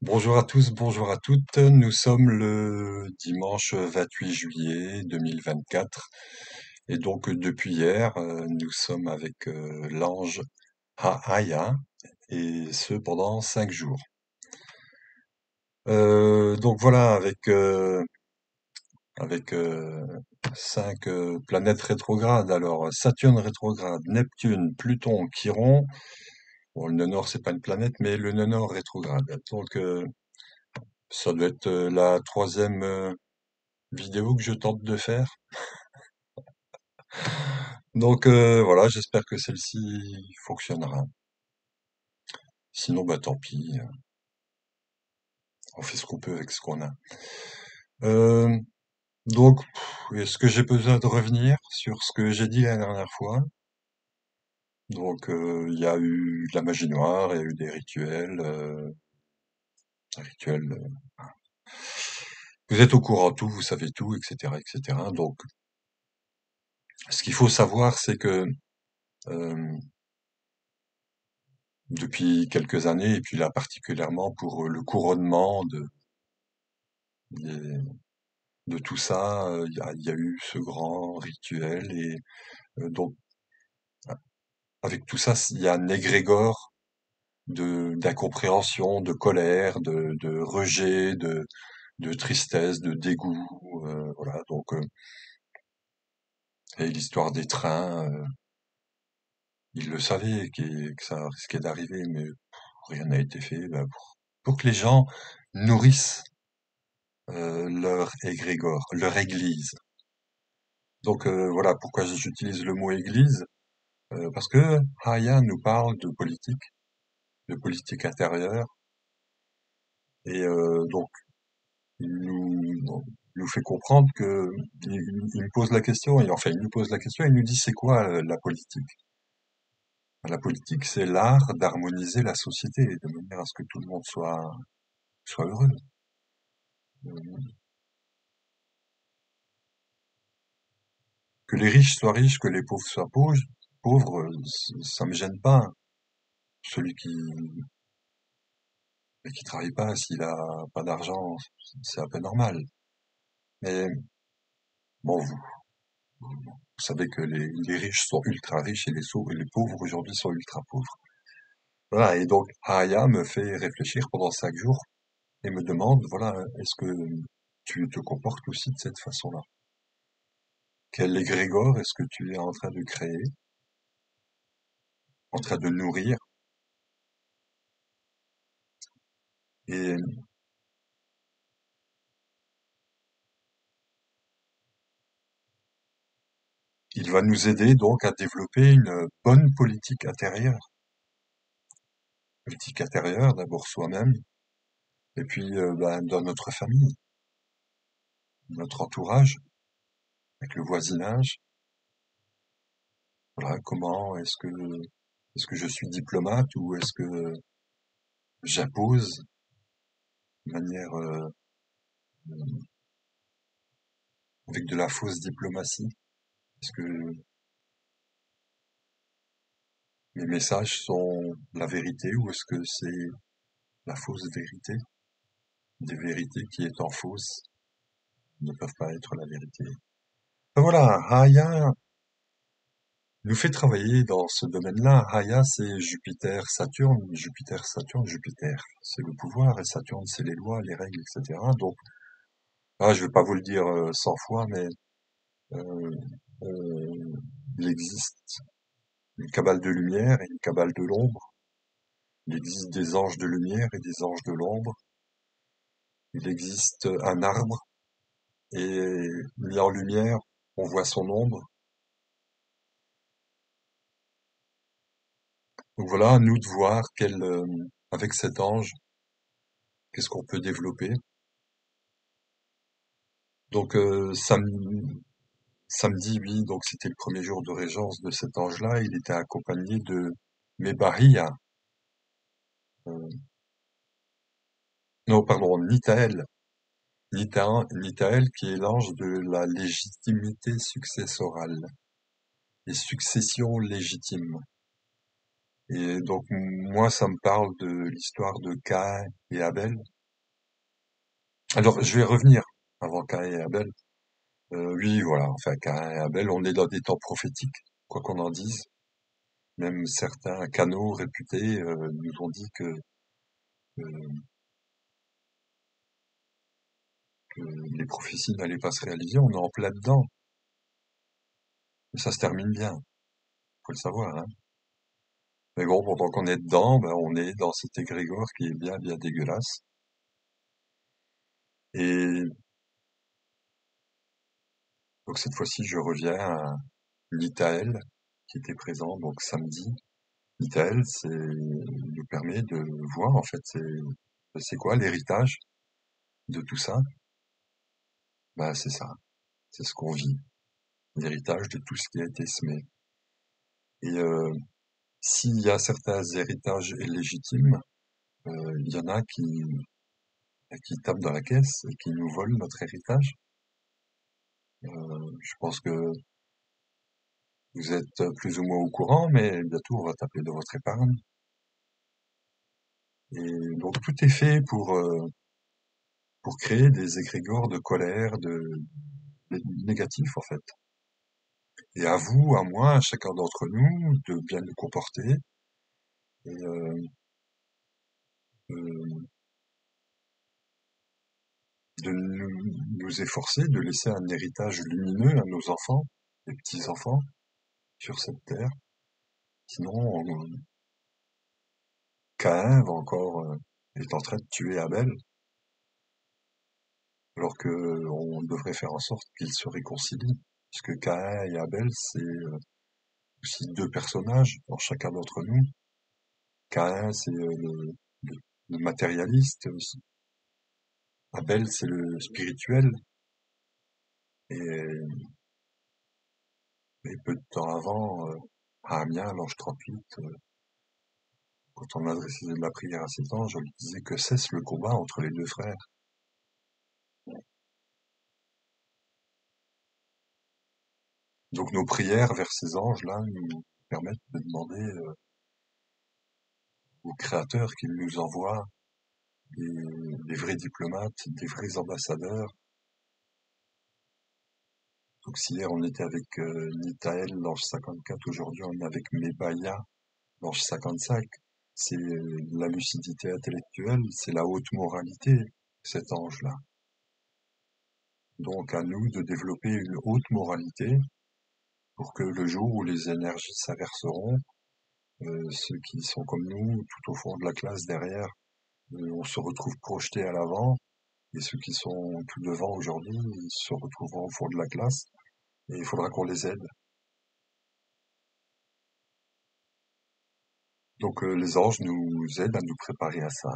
Bonjour à tous, bonjour à toutes. Nous sommes le dimanche 28 juillet 2024 et donc depuis hier, nous sommes avec l'ange Haaya et ce pendant 5 jours. Donc voilà, avec 5 planètes rétrogrades. Alors Saturne rétrograde, Neptune, Pluton, Chiron. Bon, le nœud nord c'est pas une planète, mais le nœud nord rétrograde. Donc ça doit être la troisième vidéo que je tente de faire. Donc voilà, j'espère que celle-ci fonctionnera. Sinon, bah tant pis, on fait ce qu'on peut avec ce qu'on a. Euh, donc, est-ce que j'ai besoin de revenir sur ce que j'ai dit la dernière fois? Donc, il y a eu de la magie noire, il y a eu des rituels, rituels. Vous êtes au courant de tout, vous savez tout, etc., etc. Donc, ce qu'il faut savoir, c'est que euh, depuis quelques années, et puis là particulièrement pour le couronnement des- de tout ça, il y a eu ce grand rituel et donc avec tout ça, il y a un égrégore de d'incompréhension, de colère, de rejet, de tristesse, de dégoût, voilà. Donc et l'histoire des trains, ils le savaient que ça risquait d'arriver, mais rien n'a été fait ben, pour que les gens nourrissent leur égrégore, leur église. Donc voilà pourquoi j'utilise le mot église. Parce que Haya nous parle de politique intérieure, et donc il nous fait comprendre que il me pose la question, et enfin il nous pose la question, il nous dit c'est quoi la politique? La politique, c'est l'art d'harmoniser la société, de manière à ce que tout le monde soit heureux. Euh, Que les riches soient riches, que les pauvres soient pauvres, ça me gêne pas. Celui qui travaille pas, s'il a pas d'argent, c'est un peu normal. Mais bon, vous savez que les riches sont ultra riches et les pauvres aujourd'hui sont ultra pauvres. Voilà, et donc Aya me fait réfléchir pendant 5 jours et me demande, voilà, est-ce que tu te comportes aussi de cette façon-là? Quel égrégore est-ce que tu es en train de créer, en train de nourrir? Et il va nous aider donc à développer une bonne politique intérieure. Politique intérieure, d'abord soi-même, et puis ben, dans notre famille, notre entourage, avec le voisinage. Voilà, comment est-ce que je suis diplomate ou est-ce que j'impose de manière avec de la fausse diplomatie? Est-ce que mes messages sont la vérité ou est-ce que c'est la fausse vérité? Des vérités qui étant fausses ne peuvent pas être la vérité. Ben voilà, Haya nous fait travailler dans ce domaine-là. Haya, c'est Jupiter, Saturne, Jupiter, Saturne, Jupiter. C'est le pouvoir et Saturne, c'est les lois, les règles, etc. Donc, je vais pas vous le dire 100 fois, mais euh, euh, il existe une cabale de lumière et une cabale de l'ombre. Il existe des anges de lumière et des anges de l'ombre. Il existe un arbre et mis en lumière, on voit son ombre. Donc voilà, à nous de voir avec cet ange, qu'est-ce qu'on peut développer. Donc samedi, oui, donc c'était le premier jour de régence de cet ange-là. Il était accompagné de Mebahia, euh, non, pardon, Nitael. Nitael qui est l'ange de la légitimité successorale, les successions légitimes. Et donc moi, ça me parle de l'histoire de Caïn et Abel. Alors, je vais revenir avant Caïn et Abel. Oui, voilà, enfin, Caïn et Abel, on est dans des temps prophétiques, quoi qu'on en dise. Même certains canaux réputés nous ont dit que que les prophéties n'allaient pas se réaliser. On est en plein dedans. Mais ça se termine bien, faut le savoir, hein. Mais bon, pendant qu'on est dedans, ben, on est dans cet égrégore qui est bien, bien dégueulasse. Et donc cette fois-ci, je reviens à l'Itaël qui était présent donc samedi. L'Itaël, nous permet de voir en fait c'est quoi l'héritage de tout ça. Ben c'est ça, c'est ce qu'on vit, l'héritage de tout ce qui a été semé. Et s'il y a certains héritages illégitimes, il y en a qui tapent dans la caisse et qui nous volent notre héritage. Je pense que vous êtes plus ou moins au courant, mais bientôt on va taper de votre épargne. Et donc tout est fait pour créer des égrégores de colère, de négatifs en fait. Et à vous, à moi, à chacun d'entre nous, de bien nous comporter et euh, de nous efforcer de laisser un héritage lumineux à nos enfants, les petits-enfants, sur cette terre. Sinon, Caïn va encore est en train de tuer Abel, alors que on devrait faire en sorte qu'ils se réconcilient, puisque Caïn et Abel, c'est aussi deux personnages dans chacun d'entre nous. Caïn, c'est le matérialiste, Abel, c'est le spirituel, et, et peu de temps avant, à Amiens, l'ange 38, quand on adressait de la prière à cet ange, on lui disait que cesse le combat entre les deux frères. Donc nos prières vers ces anges-là nous permettent de demander au Créateur qu'il nous envoie des vrais diplomates, des vrais ambassadeurs. Donc si hier on était avec Nitaël, l'ange 54, aujourd'hui on est avec Mebaya, l'ange 55. C'est la lucidité intellectuelle, c'est la haute moralité, cet ange-là. Donc à nous de développer une haute moralité pour que le jour où les énergies s'inverseront, ceux qui sont comme nous, tout au fond de la classe derrière, on se retrouve projetés à l'avant, et ceux qui sont tout devant aujourd'hui, ils se retrouveront au fond de la classe, et il faudra qu'on les aide. Donc les anges nous aident à nous préparer à ça,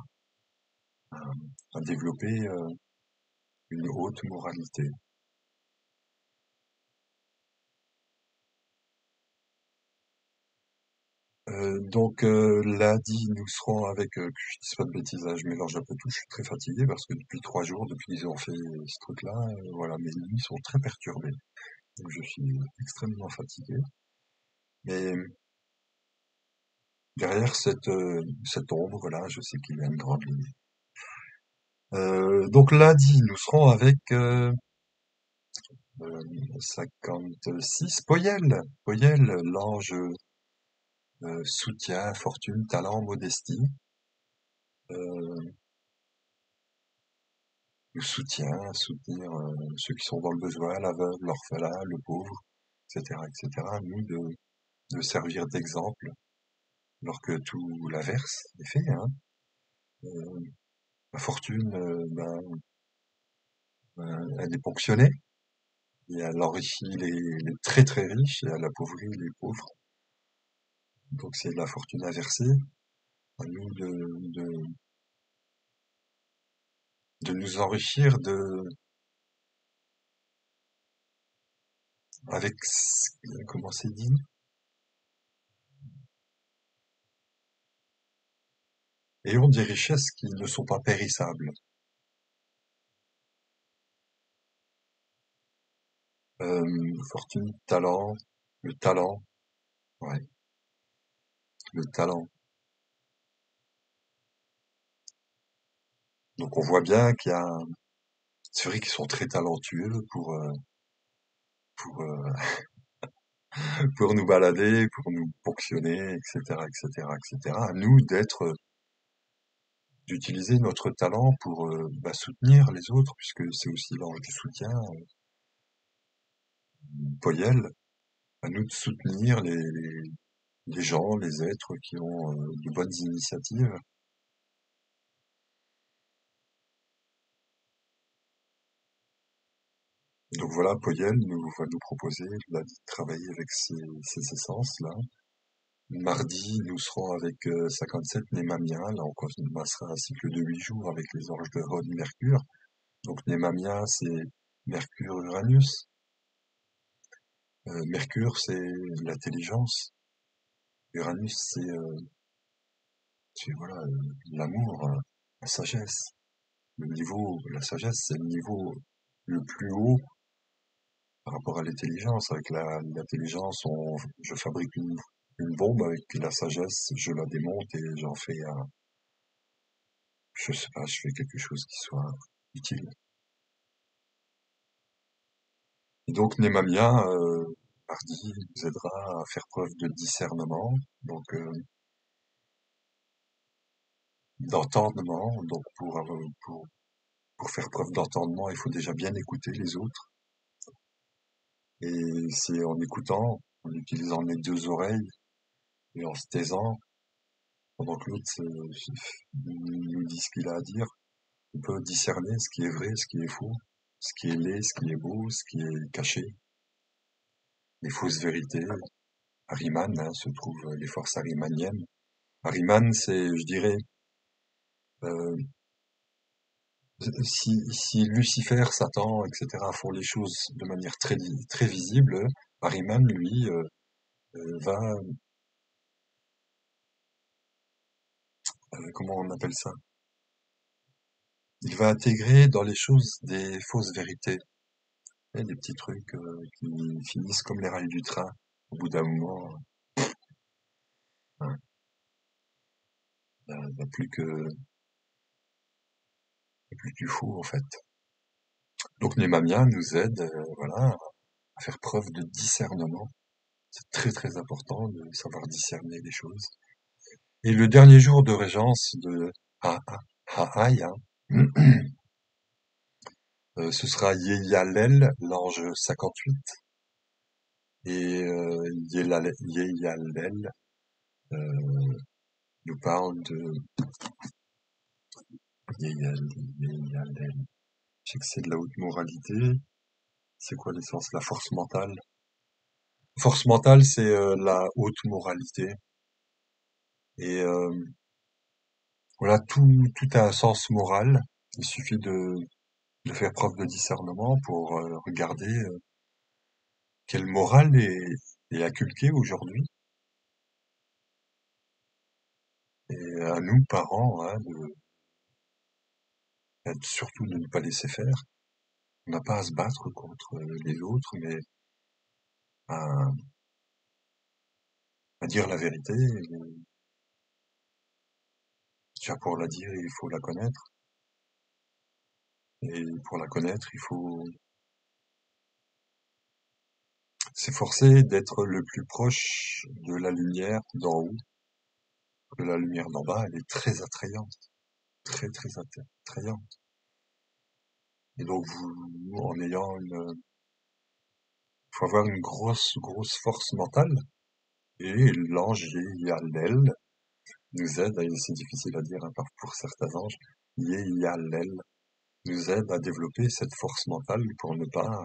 à développer une haute moralité. Lundi, nous serons avec, que je dise pas de bêtises, hein, je mélange un peu tout, je suis très fatigué parce que depuis 3 jours, depuis qu'ils ont fait ce truc-là, voilà, mes nuits sont très perturbées. Donc je suis extrêmement fatigué. Mais derrière cette ombre-là, je sais qu'il y a une grande lumière. Donc lundi, nous serons avec 56, Poyel. Poyel, l'ange soutien, fortune, talent, modestie. Euh, le soutien, soutenir ceux qui sont dans le besoin, l'aveugle, l'orphelin, le pauvre, etc., etc. Nous, de servir d'exemple, alors que tout l'inverse est fait, hein. Euh, la fortune, elle est ponctionnée, et elle enrichit les très très riches, et elle appauvrit les pauvres. Donc c'est la fortune inversée. À nous de nous enrichir avec, comment c'est dit, ayons des richesses qui ne sont pas périssables. Fortune, talent, le talent, ouais, le talent. Donc on voit bien qu'il y a, c'est vrai qu'ils sont très talentueux pour, pour nous balader, pour nous ponctionner, etc., etc., etc. À nous d'utiliser notre talent pour soutenir les autres, puisque c'est aussi l'ange du soutien, Poyel, à nous de soutenir les gens, les êtres qui ont de bonnes initiatives. Donc voilà, Poyel va nous proposer là, de travailler avec ces essences-là. Mardi, nous serons avec 57 Némamia. Là, on commencera un cycle de 8 jours avec les anges de Rod Mercure. Donc Némamia, c'est Mercure-Uranus. Mercure, c'est l'intelligence. Uranus, c'est voilà, l'amour, la sagesse. La sagesse, c'est le niveau le plus haut par rapport à l'intelligence. Avec l'intelligence, je fabrique une bombe. Avec la sagesse, je la démonte et j'en fais je sais pas, je fais quelque chose qui soit utile. Et donc Némamia, mardi, nous aidera à faire preuve de discernement, donc d'entendement. Donc pour faire preuve d'entendement, il faut déjà bien écouter les autres. Et c'est en écoutant, en utilisant les deux oreilles et en se taisant, pendant que l'autre nous dit ce qu'il a à dire, on peut discerner ce qui est vrai, ce qui est faux, ce qui est laid, ce qui est beau, ce qui est caché, les fausses vérités. Ahriman, hein, se trouvent les forces ahrimaniennes. Ahriman, c'est, je dirais, euh, si Lucifer, Satan, etc. font les choses de manière très visible, Ahriman, lui, va, comment on appelle ça? Il va intégrer dans les choses des fausses vérités, et des petits trucs qui finissent comme les rails du train. Au bout d'un moment, hein, il n'y a plus que du faux en fait. Donc Némamia nous aide, voilà, à faire preuve de discernement. C'est très très important de savoir discerner les choses. Et le dernier jour de régence de Ha'aya, ce sera Yeyalel, l'ange 58, et Yeyalel nous parle de Yeyalel. Je sais que c'est de la haute moralité. C'est quoi l'essence? La force mentale. Force mentale, c'est la haute moralité. Et voilà, tout a un sens moral. Il suffit de faire preuve de discernement pour regarder quelle morale est inculquée aujourd'hui. Et à nous, parents, hein, surtout de ne pas laisser faire. On n'a pas à se battre contre les autres, mais à, à dire la vérité. Et déjà pour la dire, il faut la connaître. Et pour la connaître, il faut s'efforcer d'être le plus proche de la lumière d'en haut que la lumière d'en bas. Elle est très attrayante, très très attrayante. Et donc faut avoir une grosse force mentale. Et l'ange Yalel nous aide, et c'est difficile à dire hein, pour certains anges, Yalel nous aide à développer cette force mentale pour ne pas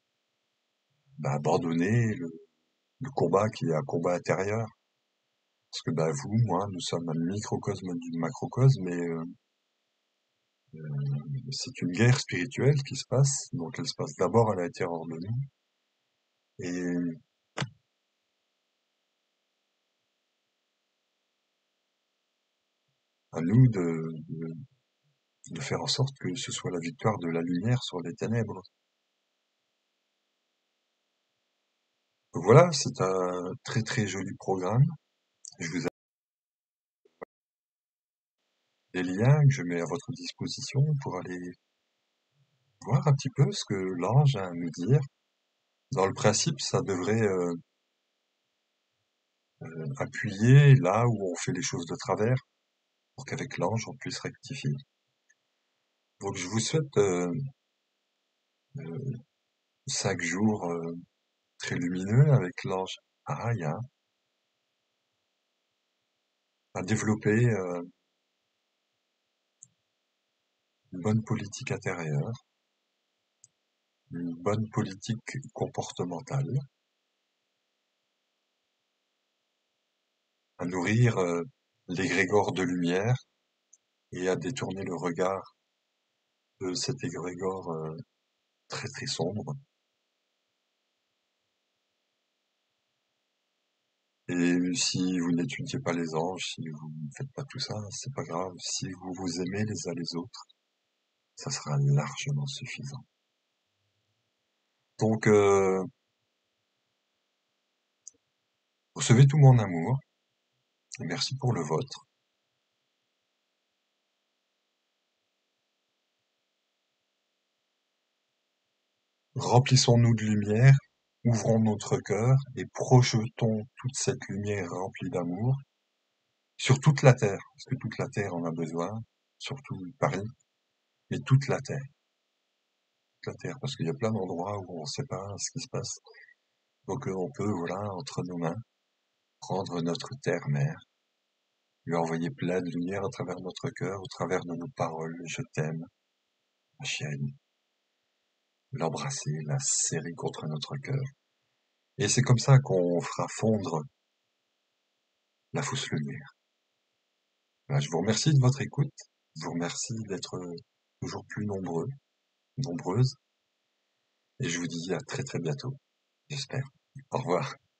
abandonner le combat qui est un combat intérieur. Parce que vous, moi, nous sommes un microcosme du macrocosme, mais c'est une guerre spirituelle qui se passe. Donc elle se passe d'abord à l'intérieur de nous. Et à nous de faire en sorte que ce soit la victoire de la lumière sur les ténèbres. Donc voilà, c'est un très très joli programme. Je vous des liens que je mets à votre disposition pour aller voir un petit peu ce que l'ange a à nous dire. Dans le principe, ça devrait appuyer là où on fait les choses de travers pour qu'avec l'ange, on puisse rectifier. Donc je vous souhaite 5 jours très lumineux avec l'ange Araya à développer une bonne politique intérieure, une bonne politique comportementale, à nourrir l'égrégore de lumière et à détourner le regard de cet égrégore très très sombre. Et si vous n'étudiez pas les anges, si vous ne faites pas tout ça, c'est pas grave. Si vous vous aimez les uns les autres, ça sera largement suffisant. Donc, recevez tout mon amour et merci pour le vôtre. Remplissons-nous de lumière, ouvrons notre cœur et projetons toute cette lumière remplie d'amour sur toute la Terre, parce que toute la Terre en a besoin, surtout Paris, mais toute la Terre, parce qu'il y a plein d'endroits où on ne sait pas ce qui se passe. Donc on peut, voilà, entre nos mains, prendre notre terre-mère, lui envoyer plein de lumière à travers notre cœur, au travers de nos paroles, je t'aime, ma chérie, l'embrasser, la serrer contre notre cœur. Et c'est comme ça qu'on fera fondre la fausse lumière. Voilà, je vous remercie de votre écoute, je vous remercie d'être toujours plus nombreux, nombreuses, et je vous dis à très très bientôt, j'espère. Au revoir.